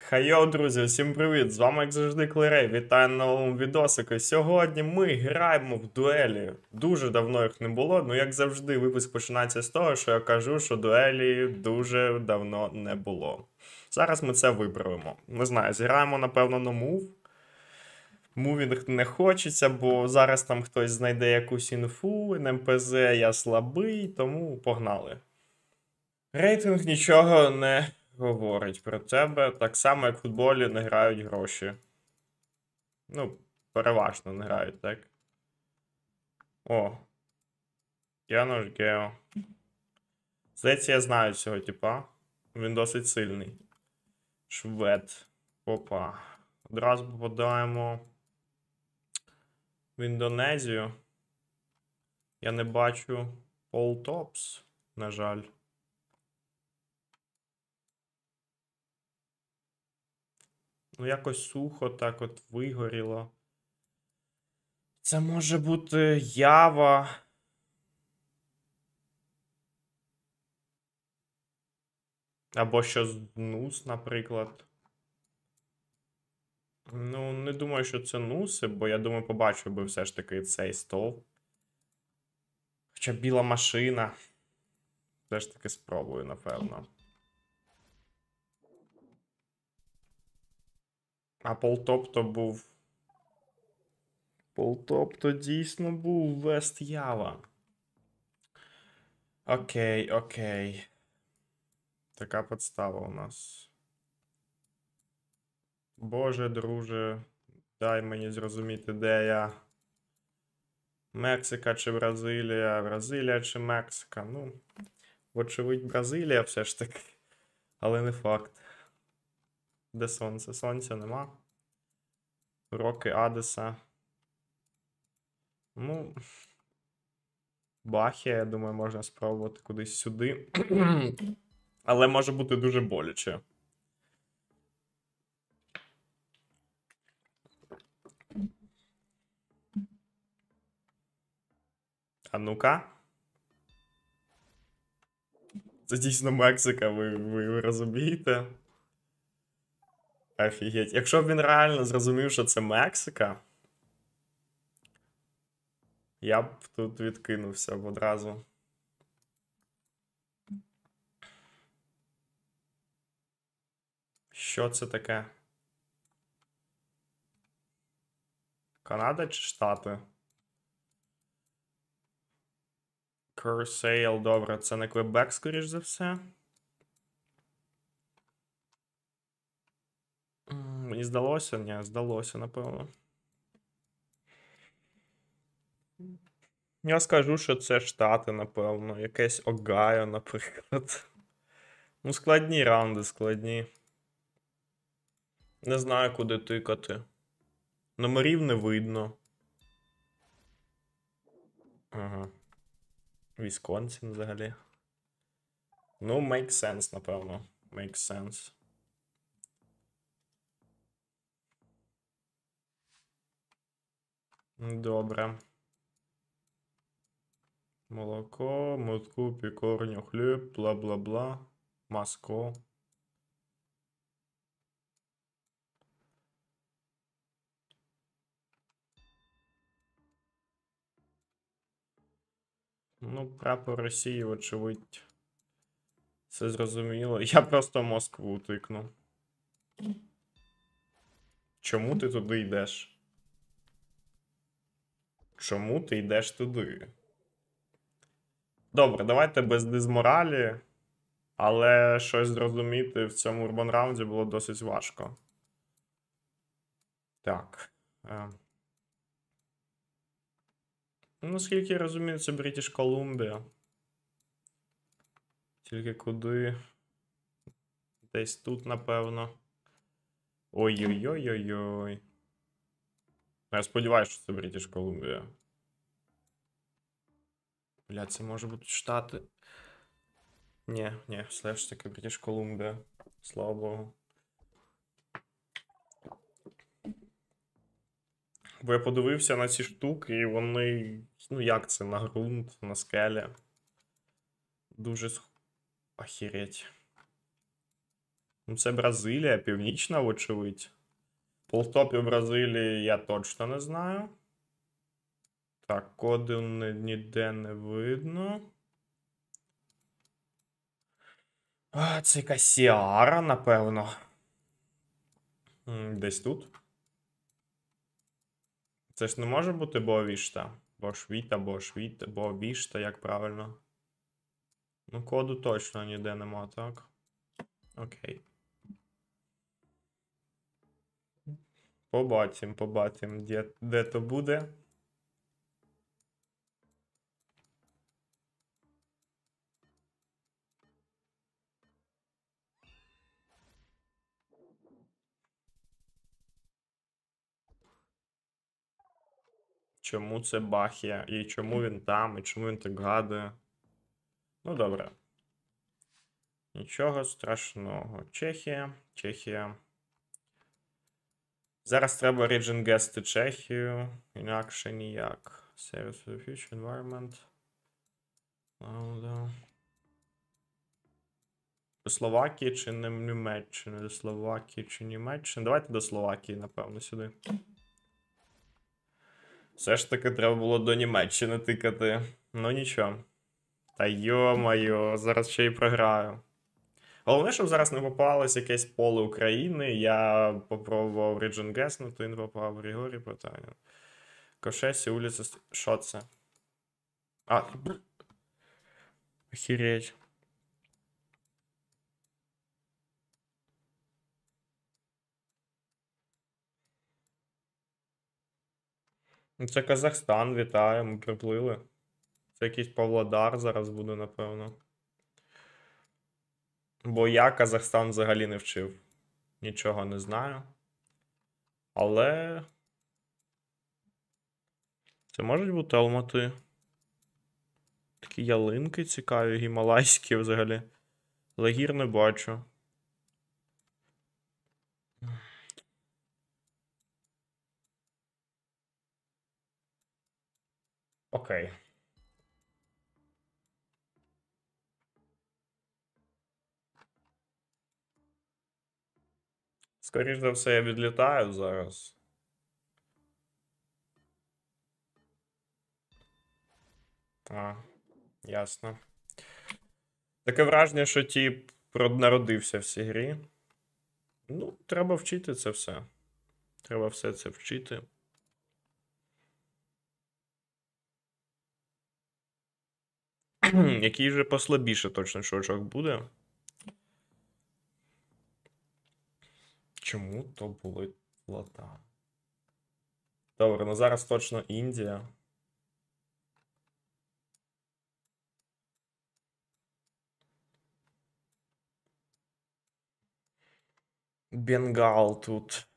Хайо, друзі, всім привіт! З вами, як завжди, Клерей. Вітаю на новому відосику. Сьогодні ми граємо в дуелі. Дуже давно їх не було, ну як завжди, випуск починається з того, що я кажу, що дуелі дуже давно не було. Зараз ми це виправимо. Не знаю, зіграємо, напевно, на мув. Мувінг не хочеться, бо зараз там хтось знайде якусь інфу, НМПЗ, я слабий, тому погнали. Рейтинг нічого не говорить про тебе. Так само, як в футболі не грають гроші. Ну, переважно не грають, так? О. Януш Гео. Здається, я знаю цього типа. Він досить сильний. Швед. Опа. Одразу попадаємо в Індонезію. Я не бачу Пол Топс, на жаль. Ну, якось сухо так от вигоріло. Це може бути Ява. Або щось Нус, наприклад. Ну, не думаю, що це Нуси, бо я думаю, побачив би все ж таки цей стовп. Хоча біла машина. Все ж таки спробую, напевно. А Полтоп то був. Полтоп то дійсно був Вест Ява. Окей, окей. Така подстава у нас. Боже, друже, дай мені зрозуміти, де я. Мексика чи Бразилія? Бразилія чи Мексика? Ну, вочевидь, Бразилія все ж таки. Але не факт. Де сонце? Сонця нема. Роки Адеса. Ну. Бахія, я думаю, можна спробувати кудись сюди. Але може бути дуже боляче. А ну-ка. Це дійсно Мексика, ви розумієте? Офігеть. Якщо б він реально зрозумів, що це Мексика, я б тут відкинувся б одразу. Що це таке? Канада чи Штати? Cursail, добре, це не Квебек, скоріш за все. Мені здалося? Ні, здалося, напевно. Я скажу, що це Штати, напевно. Якесь Огайо, наприклад. Ну, складні раунди, складні. Не знаю, куди тикати. Номерів не видно. Ага. Вісконсін взагалі. Ну, make sense, напевно. Make sense. Добре. Молоко, мотку, пікорню, хліб, бла-бла-бла. Маско. Ну, прапор Росії, очевидь. Це зрозуміло. Я просто Москву тикну. Чому ти туди йдеш? Чому ти йдеш туди? Добре, давайте без дизморалі. Але щось зрозуміти в цьому урбан раунді було досить важко. Так. Ну, наскільки я розумію, це Бритіш Колумбія. Тільки куди? Десь тут, напевно. Ой-ой-ой-ой-ой. Я сподіваюся, що це Бритіш Колумбія. Бля, це може бути Штати. Ні, все ж таки Бритіш Колумбія. Слава Богу. Бо я подивився на ці штуки, і вони. Ну як це? На ґрунт, на скелі. Дуже Охереть. Ну, це Бразилія, північна, вочевидь. Полтопів Бразилії я точно не знаю. Так, коди ніде не видно. А, це якась Сіара, напевно. Десь тут. Це ж не може бути Боавішта. Бошвіта, Бошвіта, Боавішта, як правильно. Ну, коду точно ніде нема, так? Окей. Побачимо, де то буде. Чому це Бахія? І чому він там, і чому він так гадує? Ну, добре. Нічого страшного. Чехія. Зараз треба редженгести Чехію. Інакше ніяк. Service for the future environment. До Словакії чи не Німеччини? До Словакії чи Німеччини? Давайте до Словакії, напевно, сюди. Все ж таки треба було до Німеччини тикати. Ну нічого. Та йо-моє, зараз ще й програю. Головне, щоб зараз не попалось якесь поле України. Я попробував редженгеснути, він попав Григорій питання. Кошесі, вулиця... Що це? А, охереть. Ну, це Казахстан, вітаю, ми приплили. Це якийсь Павлодар зараз буде, напевно. Бо я Казахстан взагалі не вчив. Нічого не знаю. Але... Це можуть бути Алмати. Такі ялинки цікаві, гімалайські взагалі. Лагір не бачу. Окей. Скоріше за все, я відлітаю зараз. А, ясно. Таке враження, що тип народився в цій грі. Ну, треба вчити це все. Треба все це вчити. Який же послабіше точно чувачок буде. Чому то були флота? Добре, ну зараз точно Індія. Бенгал тут.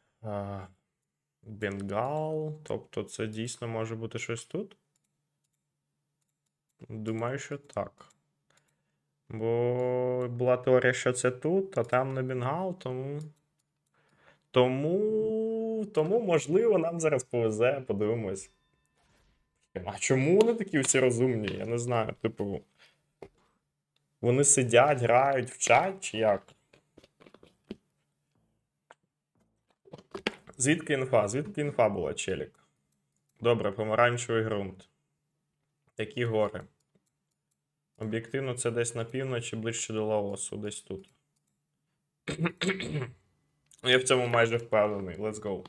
Бенгал. Тобто це дійсно може бути щось тут? Думаю, що так. Бо була теорія, що це тут, а там не Бенгал, тому. Тому, можливо, нам зараз повезе, подивимось. А чому вони такі всі розумні? Я не знаю. Типу. Вони сидять, грають, вчать, чи як? Звідки інфа? Звідки інфа була, челік? Добре, помаранчевий ґрунт. Такі гори. Об'єктивно, це десь на півночі, ближче до Лаосу, десь тут. Я в цьому майже впевнений. Let's go.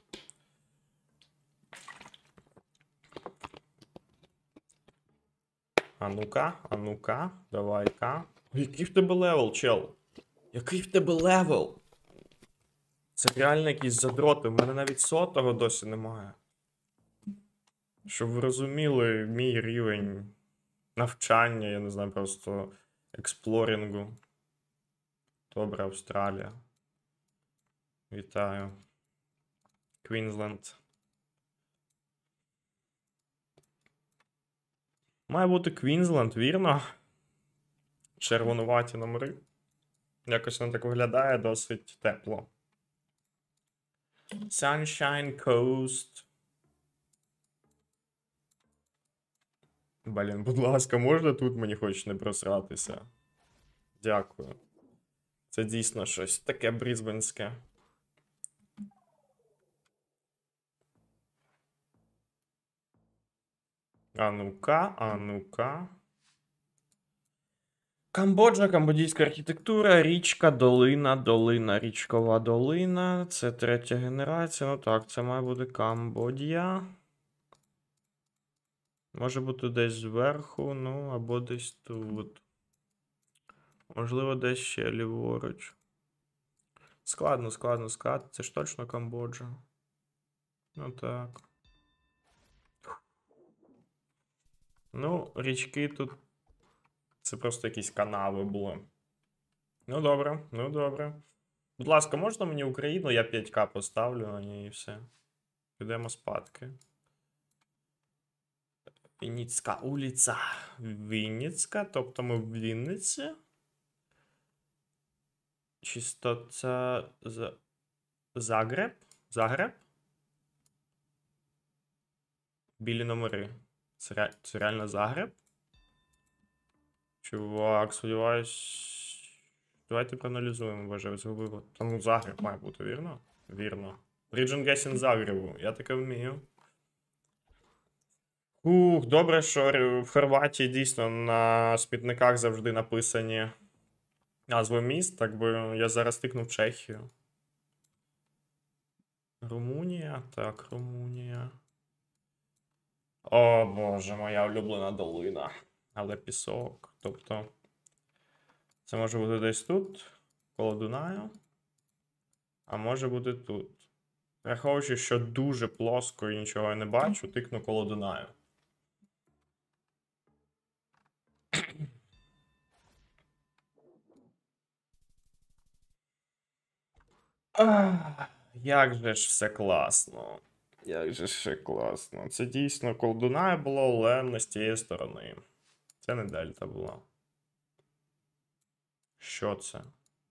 А ну-ка, давай-ка. Який в тебе левел, чел? Який в тебе левел? Це реально якісь задроти. В мене навіть 100-го досі немає. Щоб ви розуміли мій рівень навчання, я не знаю, просто експлорінгу. Добре, Австралія. Вітаю. Квінсленд. Має бути Квінсленд, вірно? Червонуваті номери. Якось воно так виглядає досить тепло. Sunshine Coast. Блін, будь ласка, можна тут мені хоч не просратися? Дякую. Це дійсно щось таке брізбенське. А ну-ка, а ну-ка. Камбоджа, камбодійська архітектура, річка, долина, долина, річкова долина. Це третя генерація. Ну так, це має бути Камбодія. Може бути десь зверху, ну, або десь тут. Можливо, десь ще ліворуч. Складно сказати. Це ж точно Камбоджа. Ну так. Ну, річки тут. Це просто якісь канави були. Ну добре, ну добре. Будь ласка, можна мені Україну? Я 5К поставлю на ній і все. Підемо спадки. Вінницька улиця. Вінницька, тобто ми в Вінниці. Чисто це Загреб? Загреб? Білі номери. Це реально Загреб? Чувак, сподіваюсь. Давайте проаналізуємо, боже, я згубив. Та ну Загреб має бути, вірно? Вірно. Region Guessing Загребу. Я таке вмію. Ух, добре, що в Хорватії дійсно на смітниках завжди написані назви міст, так би я зараз тикнув Чехію. Румунія? Так, Румунія. О, боже, моя улюблена долина. Але пісок. Тобто, це може бути десь тут, коло Дунаю. А може бути тут. Враховуючи, що дуже плоско і нічого я не бачу, тикну коло Дунаю. Як же ж все класно. Як же ж все класно. Це дійсно коло Дунаю було, але не з тієї сторони. Це не дельта була. Що це?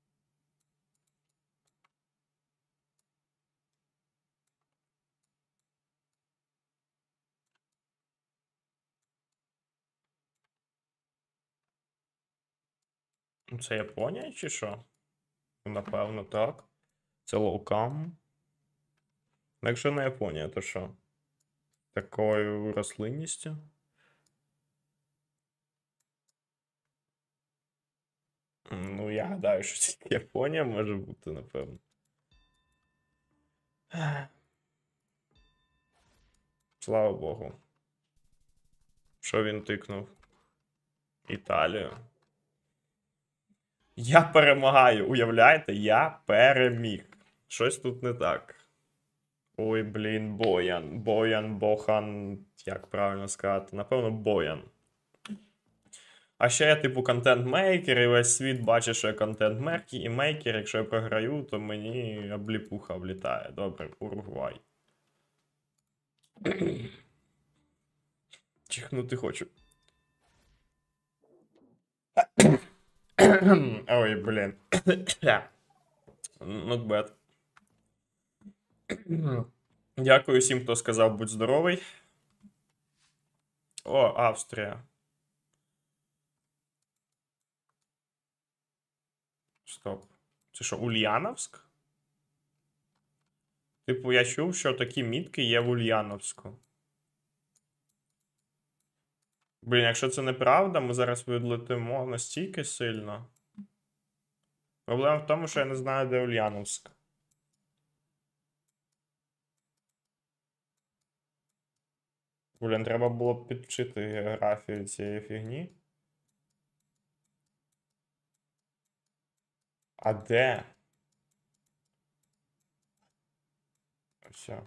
Це Японія чи що? Напевно, так. Це Лоукам. Якщо не Японія, то що? Такою рослинністю? Ну, я гадаю, що тільки Японія може бути, напевно. Слава Богу. Що він тикнув? Італію. Я перемагаю. Уявляєте? Я переміг. Щось тут не так. Ой, блін, Боян. Боян, Бохан. Як правильно сказати? Напевно, Боян. А ще я, типу, контент-мейкер, і весь світ бачить, що я контент-мейкер, і мейкер, якщо я програю, то мені обліпуха влітає. Добре, Уругвай. Чихнути хочу. Ой, блін. Not bad. Дякую всім, хто сказав будь здоровий. О, Австрія. Стоп. Це що, Ульяновськ? Типу, я чув, що такі мітки є в Ульяновську. Блін, якщо це неправда, ми зараз відлетимо настільки сильно. Проблема в тому, що я не знаю, де Ульяновськ. Блін, треба було б підвчити географію цієї фігні. А де? Все.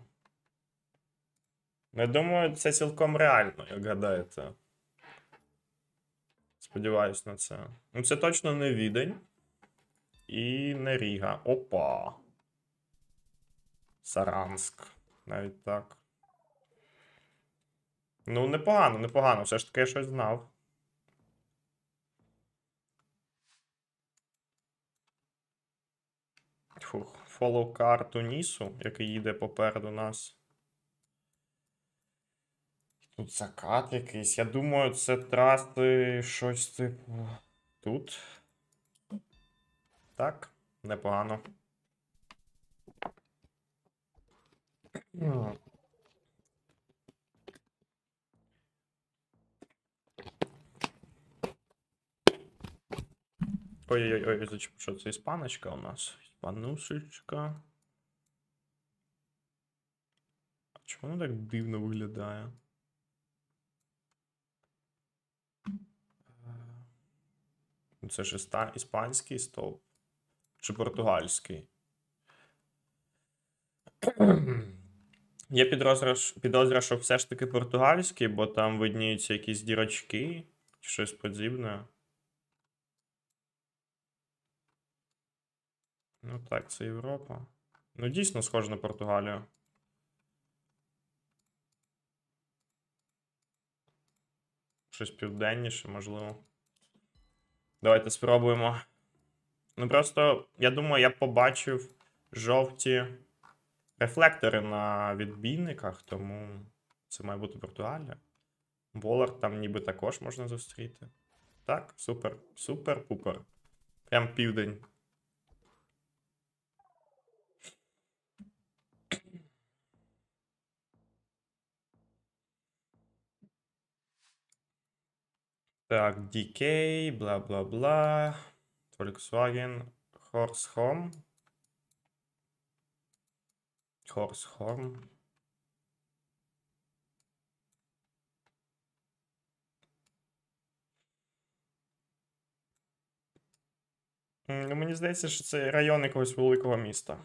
Я думаю, це цілком реально, як гадаєте. Сподіваюсь на це. Ну, це точно не Відень. І не Ріга. Опа. Саранск. Навіть так. Ну, непогано, непогано. Все ж таки я щось знав. Фух. Follow car Тунісу, який їде попереду нас. Тут закат якийсь. Я думаю, це траси щось типу. Тут. Так, непогано. Ой-ой-ой, зачем, що це іспаночка у нас? Іспанушечка. А чому воно так дивно виглядає? Це ж іспанський стовп. Чи португальський? Є підозра, що все ж таки португальський, бо там видніються якісь дірочки, чи щось подібне. Ну так, це Європа. Ну, дійсно схоже на Португалію. Щось південніше, можливо. Давайте спробуємо. Ну просто, я думаю, я побачив жовті рефлектори на відбійниках, тому це має бути Португалія. Болар там ніби також можна зустріти. Так, супер, супер-пупер. Прям південь. Так, DK, бла-бла-бла. Volkswagen, Horse Home. Мені здається, що це район якогось великого міста.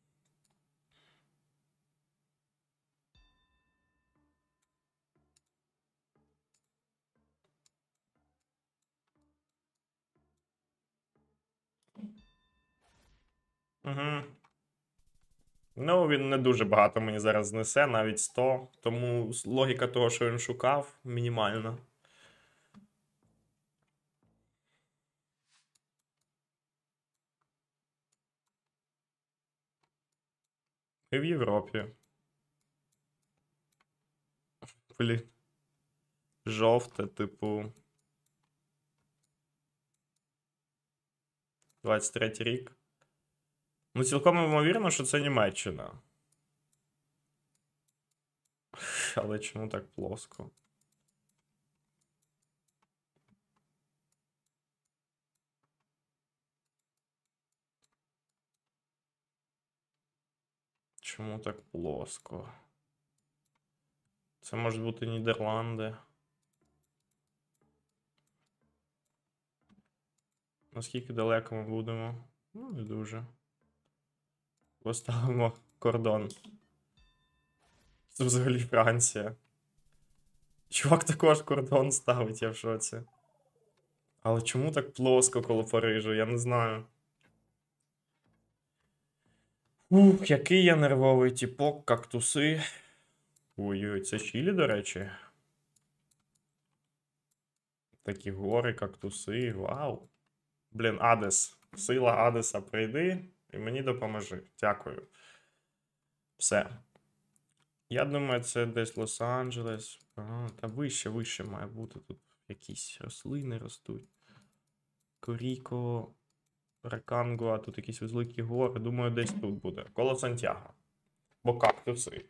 Угу. Ну, він не дуже багато мені зараз знесе, навіть 100. Тому логіка того, що він шукав, мінімальна. І в Європі. Блін. Жовте, типу. 23-й рік. Ну, цілком ймовірно, що це Німеччина. Але чому так плоско? Чому так плоско? Це можуть бути Нідерланди. Наскільки далеко ми будемо? Ну, не дуже. Поставимо кордон. Це взагалі Франція. Чувак також кордон ставить, я в шоці. Але чому так плоско коло Парижу? Я не знаю. Ух, який я нервовий тіпок, кактуси. Ой-ой, це Чилі, до речі. Такі гори, кактуси, вау. Блін, Адес. Сила Адеса, прийди і мені допоможи. Дякую. Все. Я думаю, це десь Лос-Анджелес. Ага, та вище має бути. Тут якісь рослини ростуть. Коріко, Ракангуа, тут якісь великі гори. Думаю, десь тут буде. Коло Сантьяго. Бо кактуси.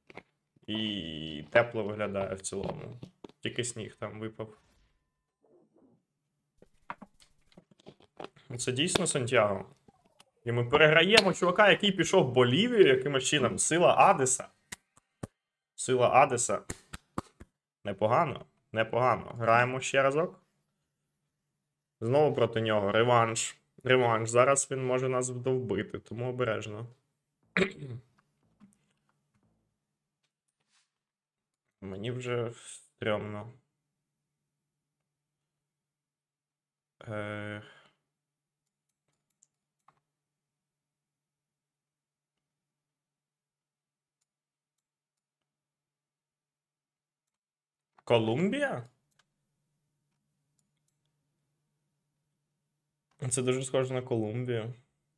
І тепло виглядає в цілому. Тільки сніг там випав. Це дійсно Сантьяго. І ми переграємо чувака, який пішов в Болівію якимось чином. Сила Адеса. Сила Адеса. Непогано. Непогано. Граємо ще разок. Знову проти нього. Реванш. Реванш. Зараз він може нас вдовбити, тому обережно. Мені вже стрьомно. Колумбія? Це дуже схоже на Колумбію.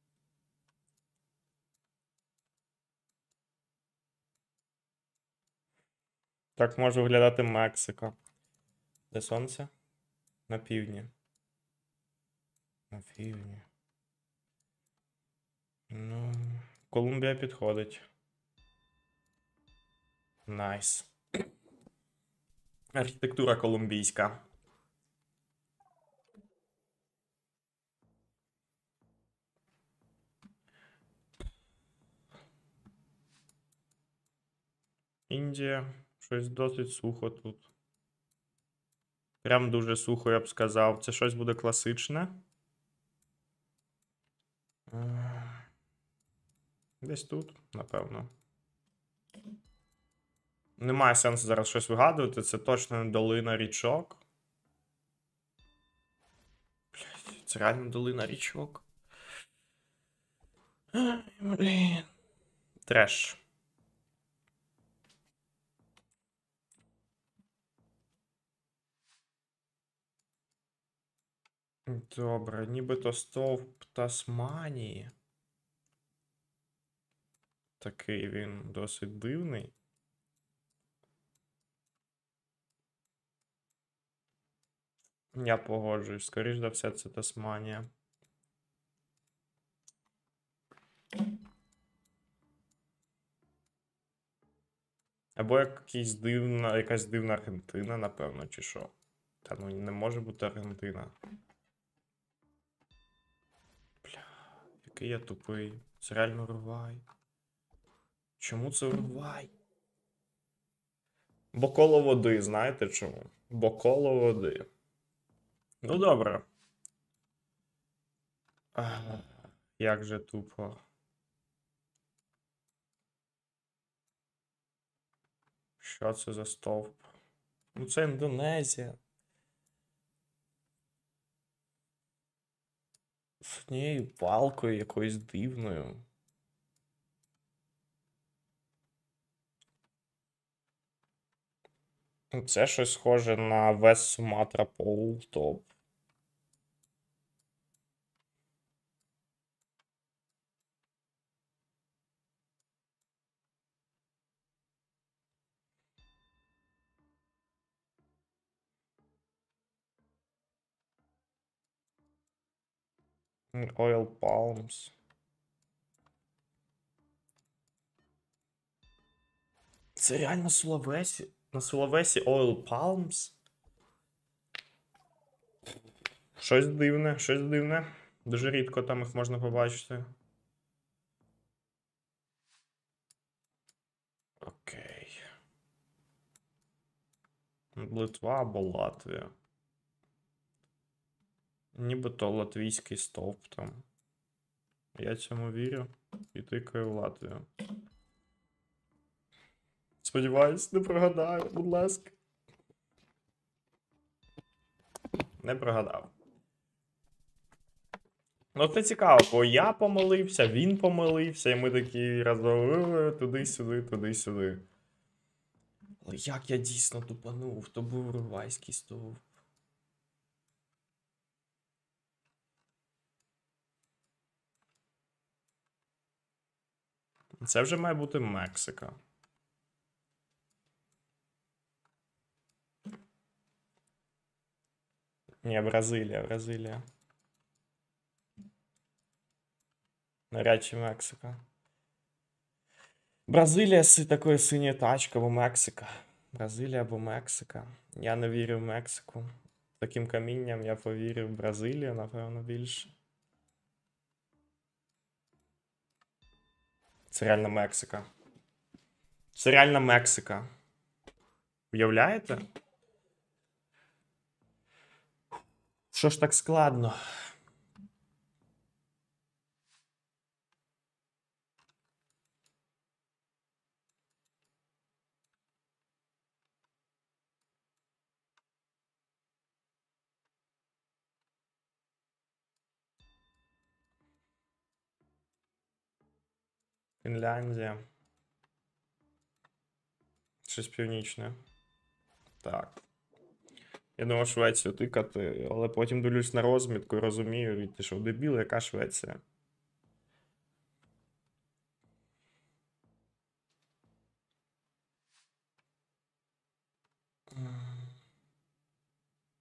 Так може виглядати Мексика. Де сонце? На півдні. На півдні. Ну, Колумбія підходить. Найс. Архітектура колумбійська. Індія. Щось досить сухо тут. Прям дуже сухо, я б сказав. Це щось буде класичне. Десь тут, напевно. Немає сенсу зараз щось вигадувати. Це точно не долина річок. Блять, це реально долина річок. Ай, блін. Треш. Добре, нібито стовп Тасманії. Такий він досить дивний. Я погоджуюсь, скоріш за все, це Тасманія. Або якась дивна Аргентина, напевно, чи що. Та ну не може бути Аргентина. Бля, який я тупий. Це реально Уругвай. Чому це Уругвай? Бо коло води, знаєте чому? Бо коло води. Ну добре. Як же тупо. Що це за стовп? Ну це Індонезія. З однією палкою якоюсь дивною. Це щось схоже на West Sumatra Pole Top. Oil Palms. Це реально Сулавесі? На Сулавесі Oil Palms? Щось дивне, щось дивне. Дуже рідко там їх можна побачити. Окей. Литва або Латвія. Нібито латвійський стовп там. Я цьому вірю і тикаю в Латвію. Сподіваюсь, не прогадаю, будь ласка. Не прогадав. Ну, це цікаво, бо я помилився, він помилився, і ми такі разом туди-сюди, туди-сюди. Але як я дійсно тупанув, то був уругвайський стовп. Це вже має бути Мексика. Ні, Бразилія, Бразилія. Навряд чи Мексика. Бразилія з такою синьою тачкою або Мексика. Бразилія або Мексика. Я не вірю в Мексику. Таким камінням я повірив в Бразилію, напевно, більше. Це реально Мексика. Це реально Мексика. Уявляєте? Що ж так складно? Фінляндія. Щось північне. Так. Я думав Швецію тикати, але потім дивлюсь на розмітку і розумію, і ти що, дебіл, яка Швеція?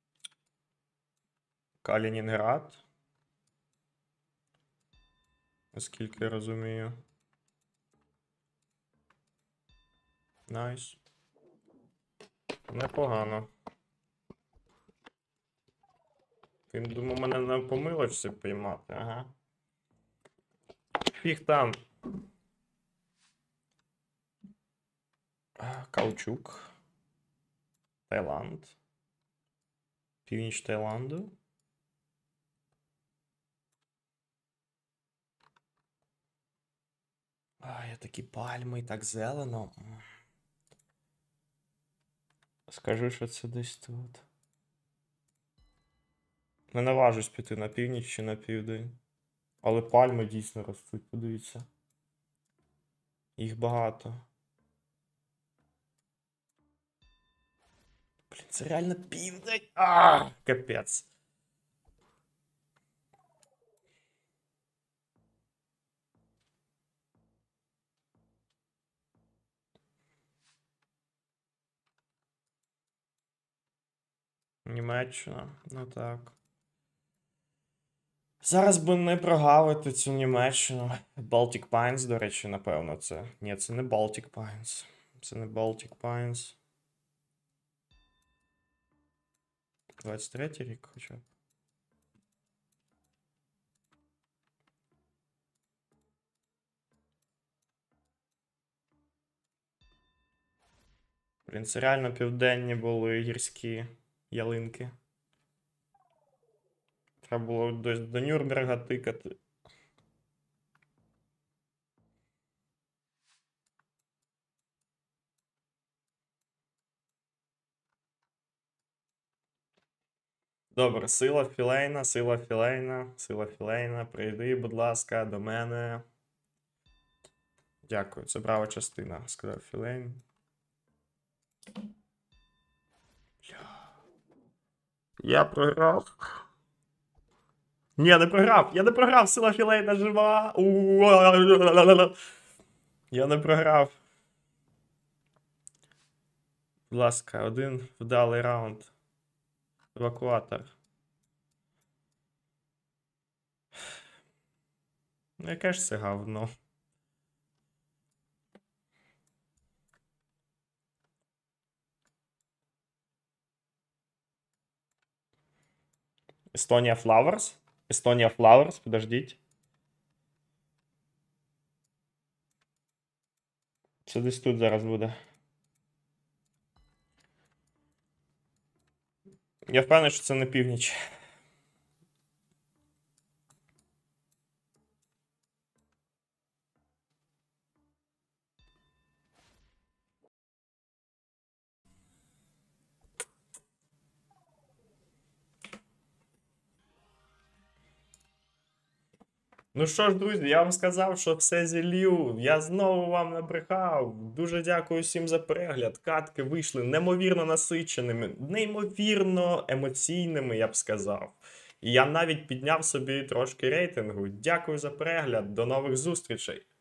Калінінград. наскільки я розумію. Найс. Непогано. Він думав мене на помилочці піймати, ага. Фіг там. Каучук. Таїланд. Північ Таїланду. Я такі пальми і так зелено. Скажу, що це десь тут. Не наважусь піти на північ чи на південь. Але пальми дійсно ростуть, подивіться. Їх багато. Блін, це реально південь. Капець. Німеччина, ну так. Зараз би не прогавити цю Німеччину. Baltic Pines, до речі, напевно, це. Ні, це не Baltic Pines. Це не Baltic Pines. 23-й рік хоча б. Блін, це реально південні були гірські ялинки. Треба було до Нюрнберга тикати. Добре, сила філейна, сила філейна, сила філейна. Прийди, будь ласка, до мене. Дякую, це права частина, сказав Філейн. Я програв. Ні, я не програв. Я не програв, сила Філейна жива. Я не програв. Будь ласка, один вдалий раунд. Евакуатор. Ну, яке ж це говно. Estonia Flowers? Estonia Flowers, подождіть. Це десь тут зараз буде. Я впевнений, що це не північ. Ну що ж, друзі, я вам сказав, що все зілью. Я знову вам набрехав. Дуже дякую всім за перегляд. Катки вийшли неймовірно насиченими, неймовірно емоційними, я б сказав. І я навіть підняв собі трошки рейтингу. Дякую за перегляд. До нових зустрічей.